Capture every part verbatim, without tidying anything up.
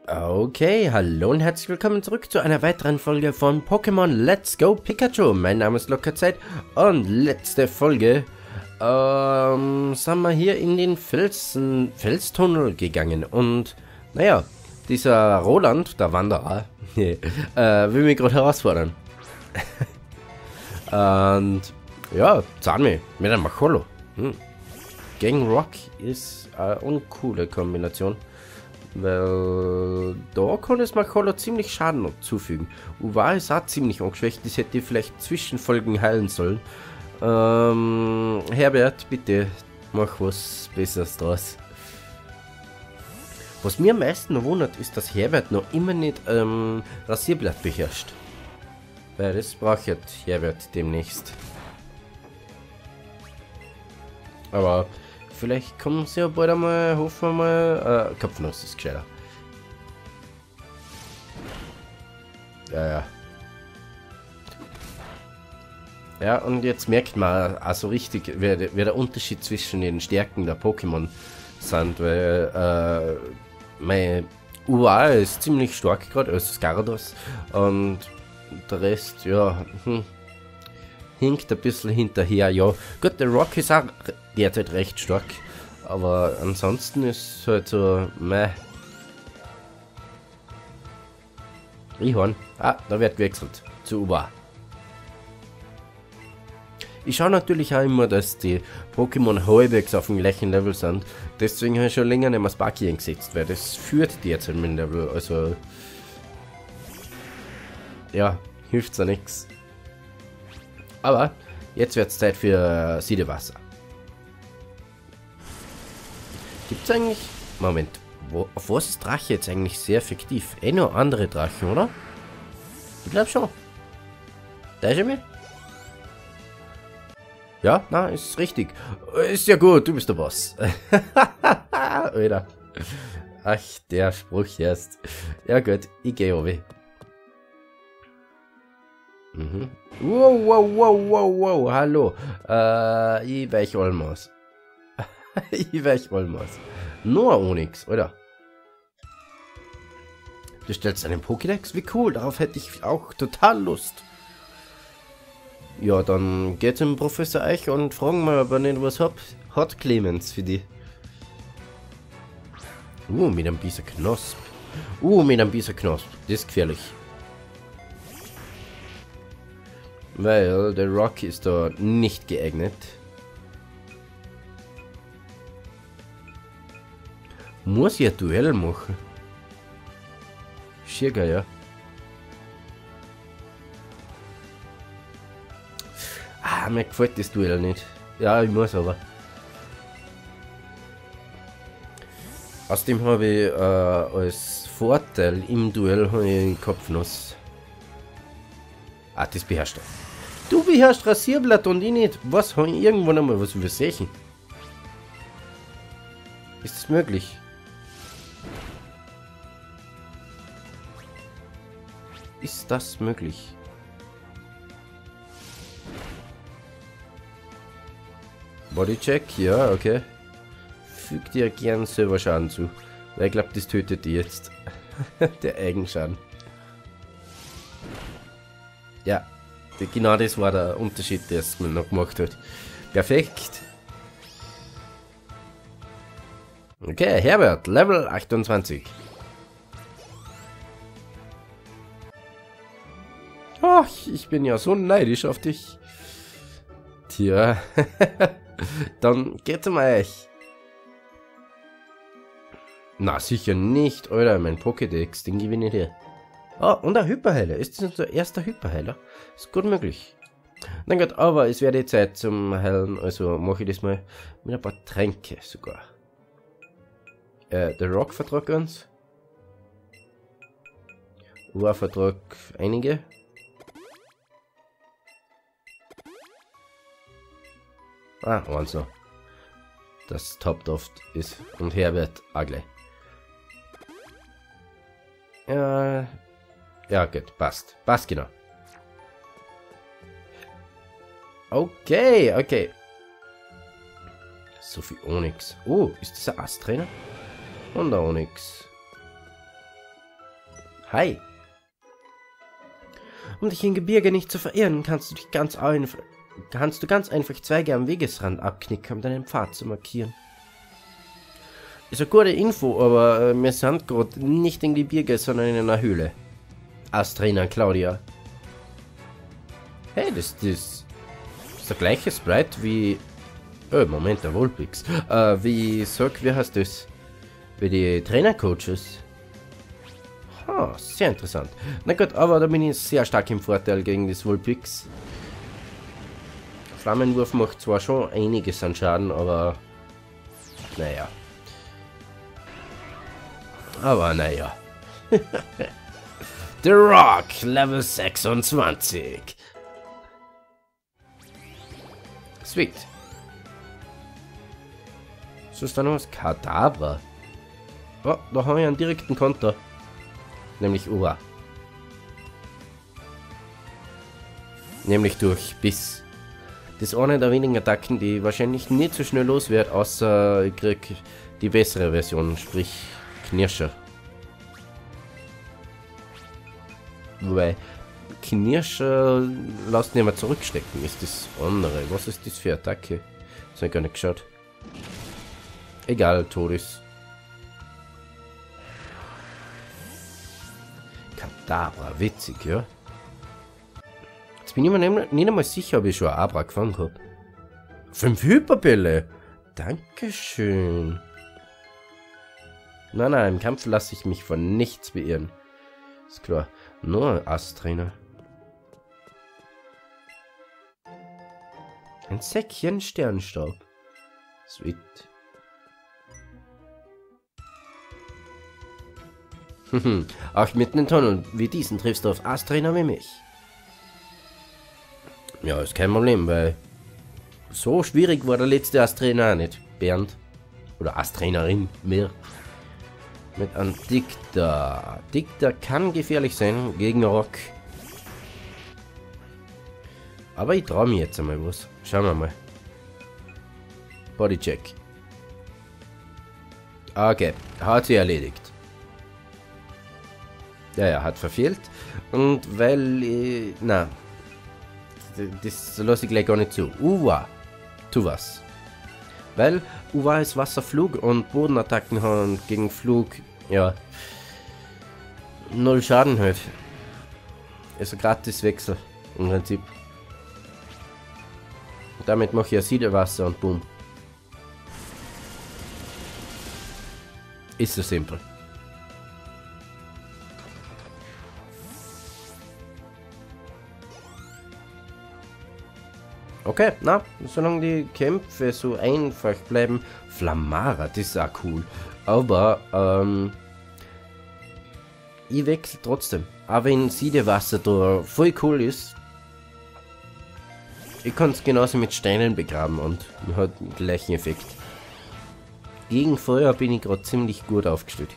Okay, hallo und herzlich willkommen zurück zu einer weiteren Folge von Pokémon Let's Go Pikachu. Mein Name ist Lockerzeit und letzte Folge ähm, sind wir hier in den Felsen, Felstunnel gegangen und naja, dieser Roland, der Wanderer, äh, will mich gerade herausfordern. Und ja, Zahnweh mit einem Macholo. Hm. Gegen Rock ist eine uncoole Kombination. Weil da kann es Macholo ziemlich Schaden zufügen. Uwa ist auch ziemlich angeschwächt, das hätte vielleicht Zwischenfolgen heilen sollen. Ähm, Herbert, bitte mach was Besseres draus. Was mir am meisten noch wundert, ist, dass Herbert noch immer nicht ähm, Rasierblatt beherrscht. Weil das braucht Herbert demnächst. Aber vielleicht kommen sie ja bald einmal, hoffen wir mal. Äh, Kopfnuss ist gescheiter. Ja, ja. Ja, und jetzt merkt man also richtig, wer, wer der Unterschied zwischen den Stärken der Pokémon sind, weil äh, mein U A ist ziemlich stark gerade, also Gyarados, und der Rest, ja, hm, hinkt ein bisschen hinterher, ja. Gut, der Rock ist auch derzeit recht stark, aber ansonsten ist halt so, meh. Rihorn, ah, da wird gewechselt zu Uwa. Ich schaue natürlich auch immer, dass die Pokémon halbwegs auf dem gleichen Level sind, deswegen habe ich schon länger nicht mehr Sparky eingesetzt, weil das führt derzeit mit dem Level, also ja, hilft ja nichts. Aber jetzt wird es Zeit für Siedewasser. Gibt es eigentlich... Moment, wo, auf was ist Drache jetzt eigentlich sehr effektiv? Eh nur andere Drachen, oder? Ich glaube schon. Da ist er mir? Ja, na, ist richtig. Ist ja gut, du bist der Boss. Alter. Ach, der Spruch erst. Ja gut, ich gehe oben. Mhm. Wow, wow, wow, wow, wow, hallo. Äh, ich weich Olmos. ich weich Olmos. Nur Onyx, oder? Du stellst einen Pokédex? Wie cool, darauf hätte ich auch total Lust. Ja, dann geht zum Professor Eich und fragen mal, ob er nicht was hat. Hat Clemens für die. Uh, mit einem Bisa Knosp. Uh, mit einem Bisa Knosp. Das ist gefährlich. Weil der Rock ist da nicht geeignet. Muss ja Duell machen. Schirger, ja. Ah, mir gefällt das Duell nicht. Ja, ich muss aber. Außerdem habe ich äh, als Vorteil im Duell einen Kopfnuss. Ah, das beherrscht er. Du beherrschst Rasierblatt und ich nicht. Was, habe ich irgendwann einmal was übersehen? Ist das möglich? Ist das möglich? Bodycheck, ja, okay. Fügt dir gern selber Schaden zu. Weil ich glaube, das tötet die jetzt. Der Eigenschaden. Ja, genau das war der Unterschied, der es mir noch gemacht hat. Perfekt. Okay, Herbert, Level achtundzwanzig. Ach, ich bin ja so neidisch auf dich. Tja, dann geht's um euch. Na, sicher nicht, Alter, mein Pokédex, den gewinne ich dir. Ah, und ein Hyperheiler. Ist das unser erster Hyperheiler? Ist gut möglich. Na gut, aber es wäre die Zeit zum Heilen, also mache ich das mal mit ein paar Tränke sogar. Äh, der Rock vertragt uns. Uhr vertragt einige. Ah, eins noch. Das toppt oft ist. Und Herbert auch gleich. Ja, ja, gut, passt. Passt genau. Okay, okay. So viel Onyx. Oh, ist das ein Ast-Trainer? Und ein Onyx. Hi. Um dich im Gebirge nicht zu verirren, kannst du dich ganz einfach, kannst du ganz einfach Zweige am Wegesrand abknicken, um deinen Pfad zu markieren. Ist eine gute Info, aber äh, wir sind gerade nicht im Gebirge, sondern in einer Höhle. Astrina Claudia. Hey, das, das ist der gleiche Sprite wie... Oh, Moment, der Vulpix. Äh, wie, sag, wie heißt das? Wie die Trainercoaches. Ah, sehr interessant. Na gut, aber da bin ich sehr stark im Vorteil gegen das Vulpix. Flammenwurf macht zwar schon einiges an Schaden, aber... Naja. Aber naja. The Rock, Level sechsundzwanzig. Sweet. Was ist da noch was? Kadabra. Oh, da haben wir einen direkten Konter. Nämlich Ura. Nämlich durch Biss. Das ist eine der wenigen Attacken, die wahrscheinlich nicht so schnell los wird, außer ich krieg die bessere Version, sprich Knirscher. Wobei, Knirscher lässt nicht mehr zurückstecken, ist das andere. Was ist das für Attacke? Das habe ich gar nicht geschaut. Egal, Todes. Kadabra, witzig, ja. Jetzt bin ich mir nicht, nicht einmal sicher, ob ich schon ein Abra gefangen habe. Fünf Hyperbälle! Dankeschön. Nein, nein, im Kampf lasse ich mich von nichts beirren. Ist klar. Nur Astrainer. Ein Säckchen Sternstaub. Sweet. Auch mit einem Tunnel wie diesen triffst du auf Astrainer wie mich. Ja, ist kein Problem, weil so schwierig war der letzte Astrainer auch nicht. Bernd. Oder Astrainerin. Mir. Mit einem Dicta. Dicta kann gefährlich sein gegen Rock. Aber ich traue mir jetzt einmal was. Schauen wir mal. Bodycheck. Okay, hat sie erledigt. Ja, ja, hat verfehlt. Und weil... Äh, na. Das lasse ich gleich gar nicht zu. Uwa. Tu was. Weil Uwa ist Wasserflug und Bodenattacken haben gegen Flug, ja, null Schaden halt. Also gratis Wechsel im Prinzip. Und damit mache ich ja Siedewasser und boom. Ist so simpel. Okay, na, solange die Kämpfe so einfach bleiben. Flammara, das ist auch cool. Aber, ähm, ich wechsle trotzdem. Auch wenn Siedewasser da voll cool ist. Ich kann es genauso mit Steinen begraben und man hat den gleichen Effekt. Gegen Feuer bin ich gerade ziemlich gut aufgestellt.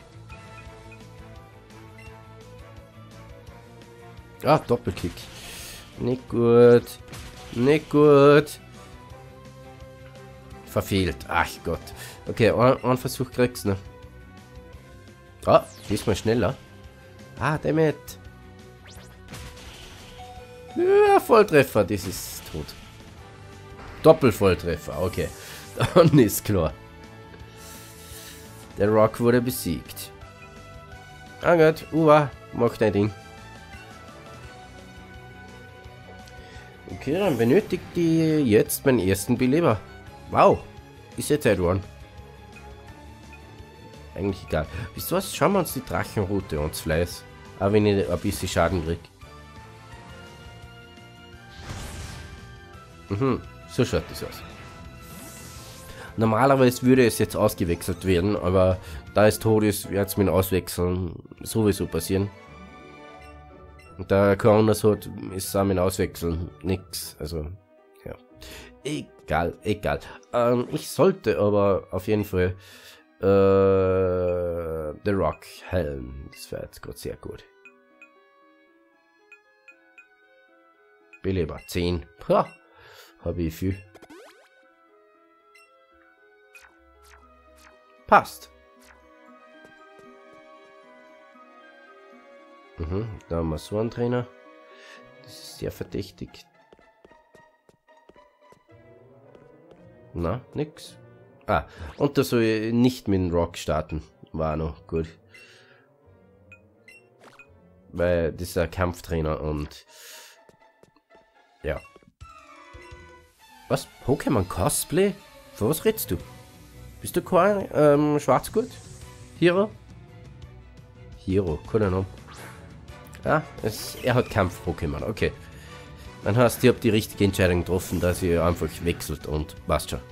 Ah, Doppelkick. Nicht gut. Nicht gut. Verfehlt. Ach Gott. Okay, ein, ein Versuch kriegst du noch. Ah, diesmal schneller. Ah, damit. Ja, Volltreffer, das ist tot. Doppelvolltreffer, okay. Dann ist klar. Der Rock wurde besiegt. Ah Gott, Uwa, mach dein Ding. Okay, dann benötigt die jetzt meinen ersten Beleber. Wow, ist jetzt Zeit geworden. Eigentlich egal. Wisst ihr was? Schauen wir uns die Drachenroute ans Fleiß. Auch wenn ich ein bisschen Schaden krieg. Mhm, so schaut das aus. Normalerweise würde es jetzt ausgewechselt werden, aber da es tot ist, wird es mit dem Auswechseln sowieso passieren. Und da Coronas hat, ist auch mit dem Auswechseln nix. Also, ja. Egal, egal. Ähm, ich sollte aber auf jeden Fall äh, The Rock Helm. Das wäre jetzt gerade sehr gut. Beleber zehn. Ha, habe ich viel. Passt. Mhm, da haben wir so einen Trainer. Das ist sehr verdächtig. Na, nix. Ah, und da soll ich nicht mit dem Rock starten. War noch gut. Weil das ist ein Kampftrainer und ja. Was? Pokémon Cosplay? Für was redest du? Bist du kein ähm, Schwarzgurt? Hero? Hero, keine Ahnung. Ah, es, er hat Kampf-Pokémon, okay. Dann hast du die richtige Entscheidung getroffen, dass ihr einfach wechselt und passt schon.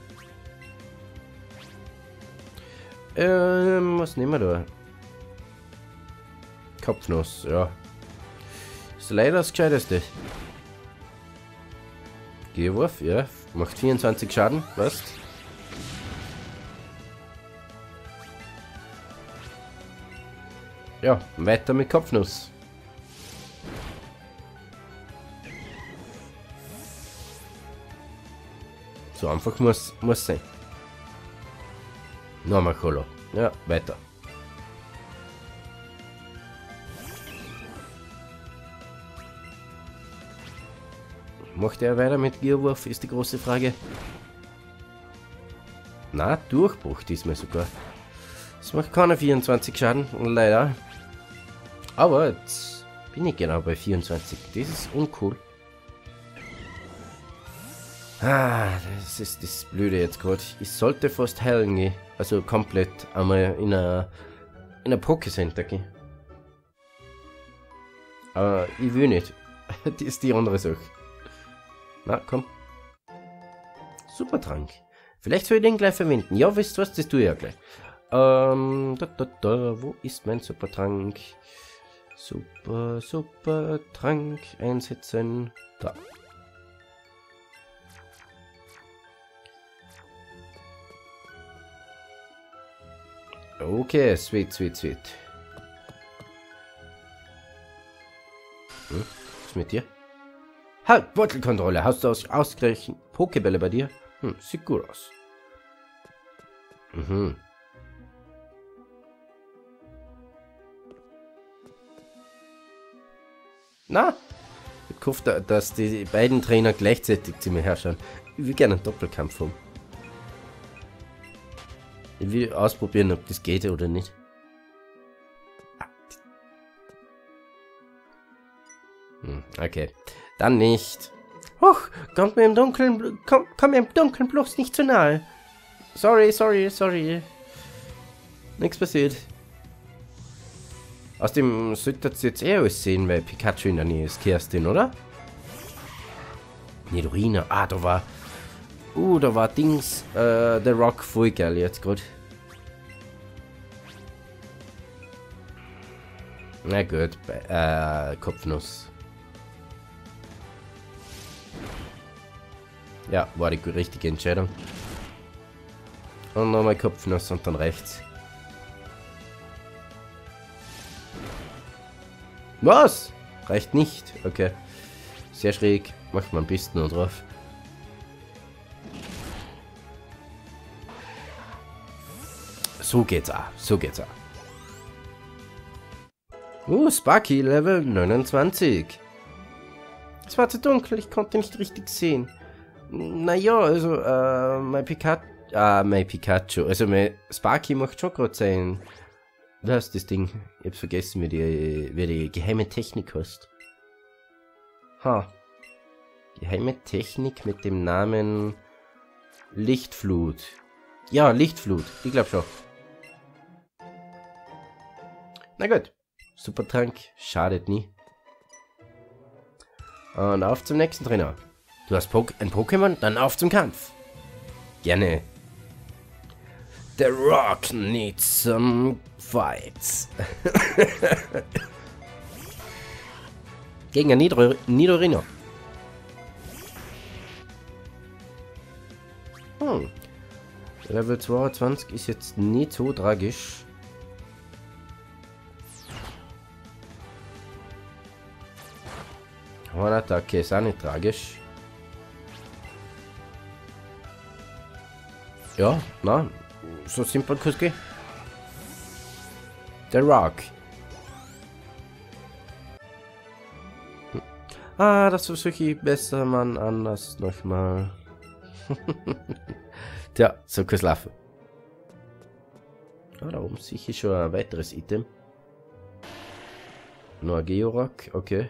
Ähm, was nehmen wir da? Kopfnuss, ja. Ist leider das Gescheiteste. Gehwurf, ja. Macht vierundzwanzig Schaden, was? Ja, weiter mit Kopfnuss. So einfach muss muss sein. Nochmal Kolo. Ja, weiter. Macht er weiter mit Gierwurf, ist die große Frage. Na, Durchbruch diesmal sogar. Das macht keiner vierundzwanzig Schaden, leider. Aber jetzt bin ich genau bei vierundzwanzig. Das ist uncool. Ah, das ist das Blöde jetzt gerade. Ich sollte fast heilen gehen. Also komplett einmal in ein in ein Pokécenter gehen. Aber ich will nicht. Das ist die andere Sache. Na, komm. Supertrank. Vielleicht soll ich den gleich verwenden. Ja, wisst ihr was? Das tue ich ja gleich. Ähm, da, da, da. Wo ist mein Supertrank? Super, super Trank einsetzen. Da. Okay, sweet, sweet, sweet. Hm, was ist mit dir? Halt, Beutelkontrolle. Hast du aus, ausgerechnet Pokebälle bei dir? Hm, sieht gut aus. Mhm. Na, ich hoffe, dass die beiden Trainer gleichzeitig zu mir herrschauen. Ich will gerne einen Doppelkampf haben. Ich will ausprobieren, ob das geht oder nicht. Hm, okay. Dann nicht. Huch, kommt mir im Dunkeln, komm, komm mir im Dunkeln bloß nicht zu nahe. Sorry, sorry, sorry. Nichts passiert. Außerdem sollte das jetzt eher alles sehen, weil Pikachu in der Nähe ist. Kerstin, oder? Nidorina. Ah, da war... Uh, da war Dings, äh, der Rock voll geil jetzt gerade. Na gut, äh, Kopfnuss. Ja, war die richtige Entscheidung. Und nochmal Kopfnuss und dann rechts. Was? Reicht nicht. Okay. Sehr schräg. Macht man am besten nur drauf. So geht's auch. So geht's auch. Uh, Sparky Level neunundzwanzig. Es war zu dunkel, ich konnte nicht richtig sehen. Naja, also, äh, mein Pikachu. Ah, mein Pikachu. Also, mein Sparky macht schon gerade sein. Was ist das Ding? Ich hab's vergessen, wie die, wie die geheime Technik heißt. Ha. Geheime Technik mit dem Namen Lichtflut. Ja, Lichtflut. Ich glaube schon. Na gut. Supertrank. Schadet nie. Und auf zum nächsten Trainer. Du hast po ein Pokémon? Dann auf zum Kampf. Gerne. The Rock needs some fights. Gegen ein Nidor Nidorino. Hm. Level zweiundzwanzig ist jetzt nicht so tragisch. Hornattacke ist auch nicht tragisch. Ja, na, so simpel kann es gehen. Der Rock. Ah, das versuche ich besser, Mann, anders nochmal. Tja, so kann's laufen. Ah, da oben sicher schon ein weiteres Item. Noch ein Georak, okay.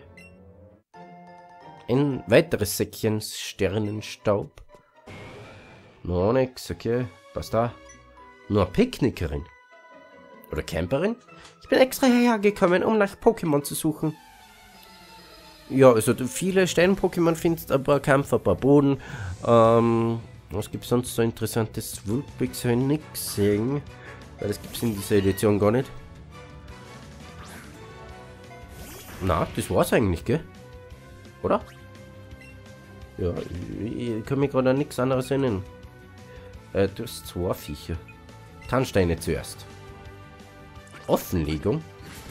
Ein weiteres Säckchen Sternenstaub. Noch nix, okay. Passt da. Nur eine Picknickerin. Oder Camperin? Ich bin extra hierher gekommen, um nach Pokémon zu suchen. Ja, also viele Stein-Pokémon findest, ein paar Kampf, ein paar Boden. Ähm, was gibt es sonst so interessantes? Wulpix habe ich nicht gesehen. Weil das gibt es in dieser Edition gar nicht. Na, das war's eigentlich, gell? Oder? Ja, ich, ich kann mich gerade an nichts anderes erinnern. Äh, du hast zwei Viecher. Tannsteine zuerst. Offenlegung?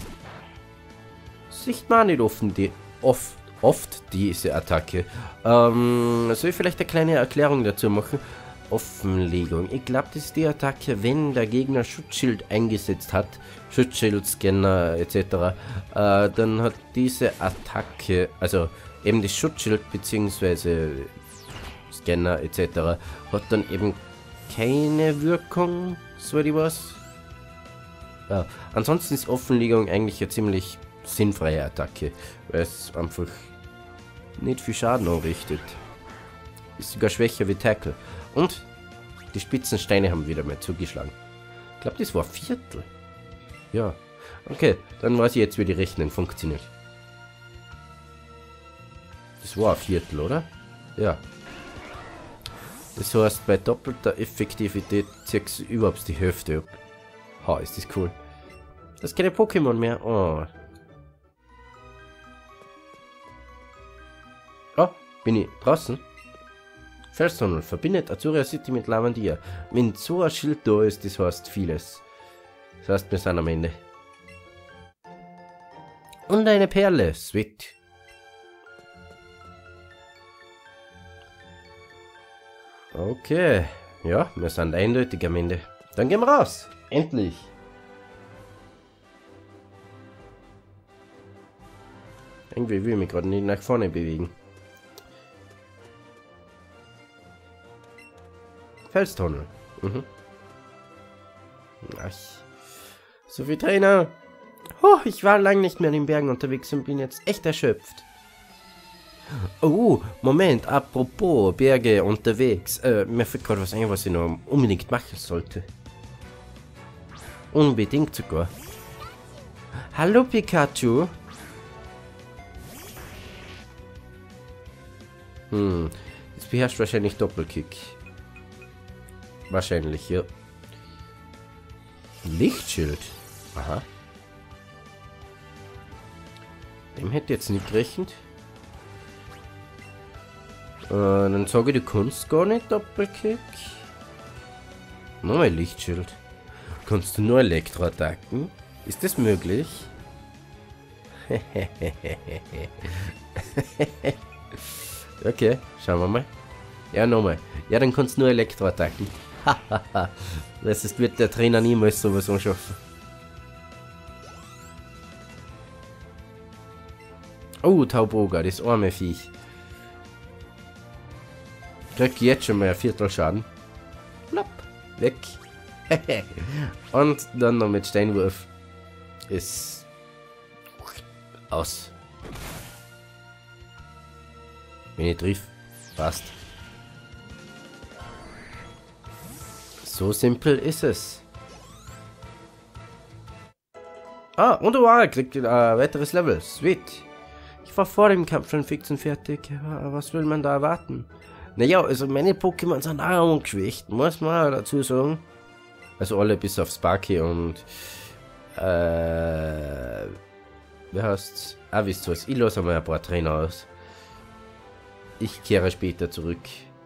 Sieht man nicht offen, die oft, oft diese Attacke. Ähm, soll ich vielleicht eine kleine Erklärung dazu machen? Offenlegung. Ich glaube, das ist die Attacke, wenn der Gegner Schutzschild eingesetzt hat, Schutzschild, Scanner et cetera. Äh, dann hat diese Attacke, also eben das Schutzschild bzw. Scanner et cetera hat dann eben keine Wirkung, soweit ich weiß. Ja, ansonsten ist Offenlegung eigentlich eine ziemlich sinnfreie Attacke, weil es einfach nicht viel Schaden anrichtet. Ist sogar schwächer wie Tackle. Und die spitzen Steine haben wieder mal zugeschlagen. Ich glaube, das war Viertel. Ja. Okay, dann weiß ich jetzt, wie die Rechnen funktioniert. Das war ein Viertel, oder? Ja. Das heißt, bei doppelter Effektivität ziehst du überhaupt die Hälfte ab. Ha, ist das cool. Das ist keine Pokémon mehr. Oh. Oh, bin ich draußen? Felstunnel verbindet Azuria City mit Lavandia. Wenn so ein Schild da ist, das heißt vieles. Das heißt, wir sind am Ende. Und eine Perle. Sweet. Okay. Ja, wir sind eindeutig am Ende. Dann gehen wir raus. Endlich. Irgendwie will ich mich gerade nicht nach vorne bewegen. Felstunnel. Mhm. Ach. So viel Trainer. Oh, ich war lange nicht mehr in den Bergen unterwegs und bin jetzt echt erschöpft. Oh, Moment, apropos Berge unterwegs. Äh, mir fällt gerade was ein, was ich noch unbedingt machen sollte. Unbedingt sogar. Hallo Pikachu. Hm, jetzt beherrscht wahrscheinlich Doppelkick. Wahrscheinlich, ja. Lichtschild. Aha. Dem hätte jetzt nicht gerechnet. Äh, dann sage ich, du kannst gar nicht Doppelkick. Nochmal Lichtschild. Kannst du nur Elektroattacken? Ist das möglich? Okay, schauen wir mal. Ja, nochmal. Ja, dann kannst du nur Elektroattacken. Das ist, wird der Trainer niemals sowas anschaffen. Oh, Tauboga, das arme Viech. Krieg jetzt schon mal ein Viertel Schaden. Plopp, weg. Und dann noch mit Steinwurf. Ist aus. Wenn ich triff, passt. So simpel ist es. Ah, und wow, kriegt ein äh, weiteres Level. Sweet. Ich war vor dem Kampf schon fix und fertig. Was will man da erwarten? Naja, also meine Pokémon sind auch ungeschwächt, muss man dazu sagen. Also alle bis auf Sparky und äh, wer heißt's? Ah, wisst ihr was? Ich lasse mal ein paar Trainer aus. Ich kehre später zurück.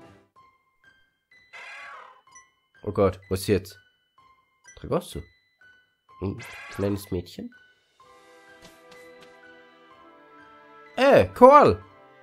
Oh Gott, was jetzt? Tragosso. Ein kleines Mädchen. Ey, Call!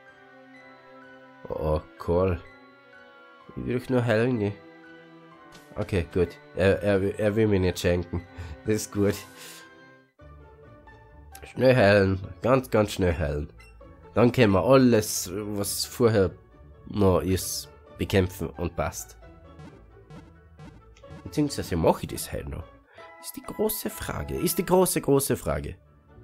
Oh, Call. Ich will euch nur heilen, ne? Okay, gut. Er, er, er will mir nicht schenken. Das ist gut. Schnell heilen. Ganz, ganz schnell heilen. Dann können wir alles, was vorher noch ist, bekämpfen und passt. Beziehungsweise mache ich das halt noch. Ist die große Frage. Ist die große, große Frage.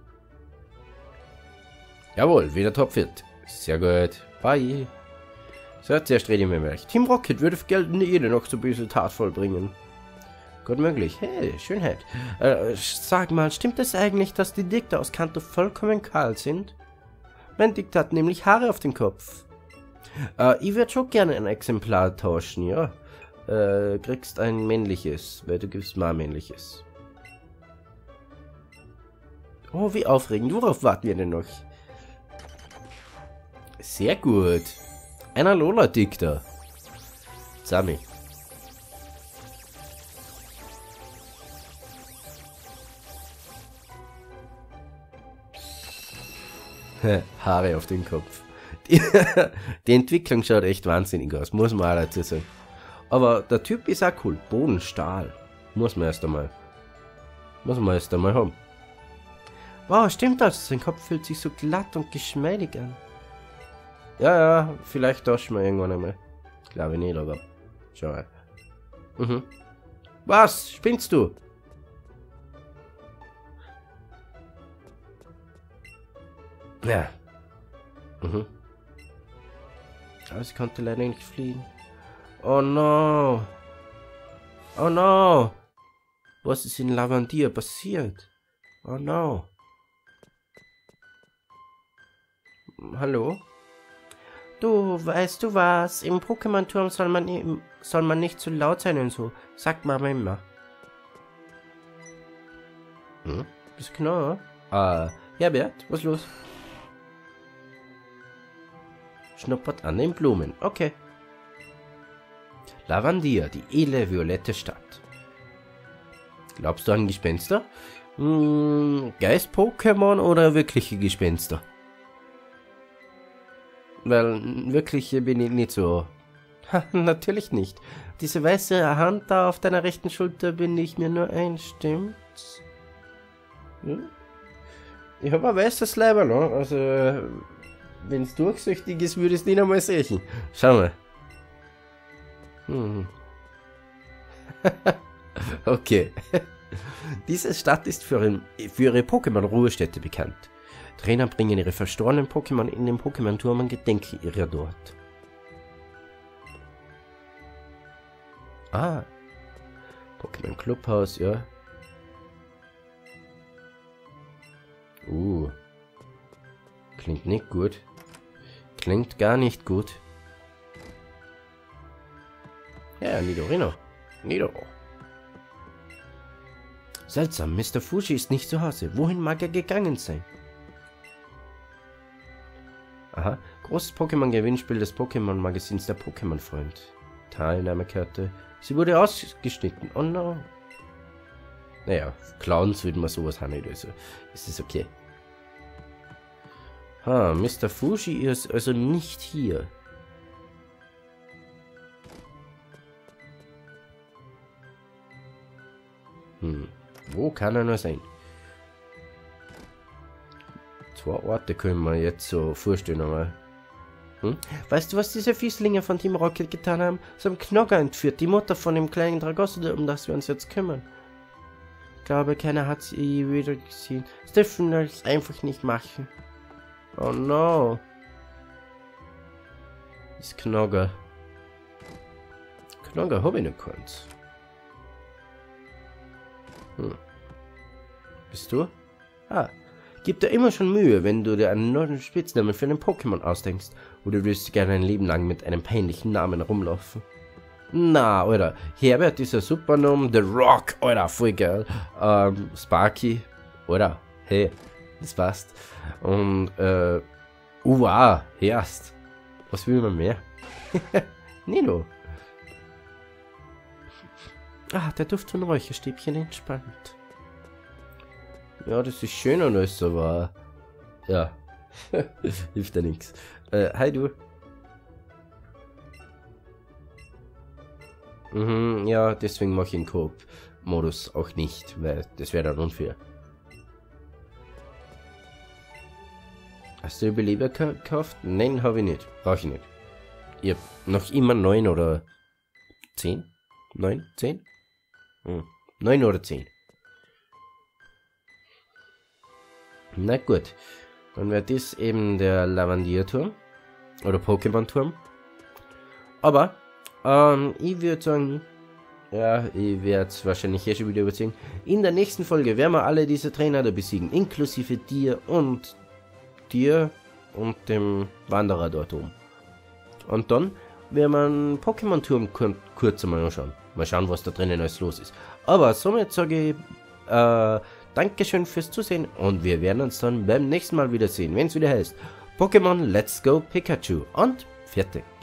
Jawohl, wieder topfit. Sehr gut. Bye. So, zuerst rede ich mir weg. Team Rocket würde für Geld jede noch so böse Tat vollbringen. Gut möglich. Hey, Schönheit. Äh, sag mal, stimmt es eigentlich, dass die Dicta aus Kanto vollkommen kahl sind? Mein Dicta hat nämlich Haare auf dem Kopf. Äh, ich würde schon gerne ein Exemplar tauschen, ja. Äh, kriegst ein männliches, weil du gibst mal ein männliches. Oh, wie aufregend. Worauf warten wir denn noch? Sehr gut. Einer Lola Dicta. Sami. Haare auf den Kopf. Die, die Entwicklung schaut echt wahnsinnig aus, muss man auch dazu sagen. Aber der Typ ist auch cool. Bodenstahl. Muss man erst einmal. Muss man erst einmal haben. Wow, stimmt das? Sein Kopf fühlt sich so glatt und geschmeidig an. Ja, ja, vielleicht tauschen wir irgendwann einmal. Glaube nicht, aber schau mal. Mhm. Was? Spinnst du? Ja. Mhm. Aber sie konnte leider nicht fliehen. Oh no. Oh no. Was ist in Lavandia passiert? Oh no. Hallo? Du, weißt du was? Im Pokémon-Turm soll man eben, soll man nicht zu laut sein und so. Sagt Mama immer. Hm? Bist du genau? Ah, Herbert, was ist los? Schnuppert an den Blumen. Okay. Lavandia, die edle violette Stadt. Glaubst du an Gespenster? Hm, Geist-Pokémon oder wirkliche Gespenster? Weil wirkliche bin ich nicht so. Ha, natürlich nicht. Diese weiße Hand da auf deiner rechten Schulter bin ich mir nur ein, stimmt's? Hm? Ich habe ein weißes Leiber, ne? Also, wenn es durchsichtig ist, würde ich es nicht einmal sehen. Schau mal. Hm. Okay. Diese Stadt ist für, ein, für ihre Pokémon-Ruhestätte bekannt. Trainer bringen ihre verstorbenen Pokémon in den Pokémon-Turm und gedenken ihrer dort. Ah. Pokémon Clubhaus, ja. Uh. Klingt nicht gut. Klingt gar nicht gut. Ja, Nidorino. Nidoro. Seltsam, Mister Fuji ist nicht zu Hause. Wohin mag er gegangen sein? Aha. Großes Pokémon-Gewinnspiel des Pokémon-Magazins der Pokémon-Freund. Teilnahmekarte. Sie wurde ausgeschnitten. Oh no. Naja, Clowns würden wir sowas haben nicht, also es ist okay. Ha, Mister Fuji ist also nicht hier. Hm, wo kann er nur sein? Zwei Orte können wir jetzt so vorstellen, aber... Hm? Weißt du, was diese Fieslinge von Team Rocket getan haben? Sie haben Knogger entführt, die Mutter von dem kleinen Dragosso, um das wir uns jetzt kümmern. Ich glaube, keiner hat sie je wieder gesehen. Das dürfen wir einfach nicht machen. Oh no. Das ist Knogger. Knogger habe ich nicht gekannt. Hm. Bist du? Ah. Gib dir immer schon Mühe, wenn du dir einen neuen Spitznamen für einen Pokémon ausdenkst. Oder willst du gerne ein Leben lang mit einem peinlichen Namen rumlaufen? Na, Alter. Herbert ist ein super Name. The Rock, Alter, voll geil. Ähm, Sparky, Alter, hey, das passt. Und, äh, uah, erst. Was will man mehr? Nino. Ah, der Duft von Räucherstäbchen entspannt. Ja, das ist schön und alles, aber ja, hilft ja nichts. Äh, hi du. Mhm, ja, deswegen mache ich den Coop-Modus auch nicht, weil das wäre dann unfair. Hast du Überleber gekauft? Nein, habe ich nicht. Brauche ich nicht. Ich habe noch immer neun oder zehn? neun? zehn? Hm. neun oder zehn. Na gut. Dann wäre das eben der Lavandierturm. Oder Pokémon-Turm. Aber, ähm, ich würde sagen, ja, ich werde es wahrscheinlich eh schon wieder überziehen. In der nächsten Folge werden wir alle diese Trainer da besiegen, inklusive dir und dir und dem Wanderer dort oben. Und dann werden wir einen Pokémon-Turm kur kurz einmal anschauen. Mal schauen, was da drinnen alles los ist. Aber somit sage ich, äh, Dankeschön fürs Zusehen und wir werden uns dann beim nächsten Mal wiedersehen, wenn es wieder heißt Pokémon Let's Go Pikachu und fertig.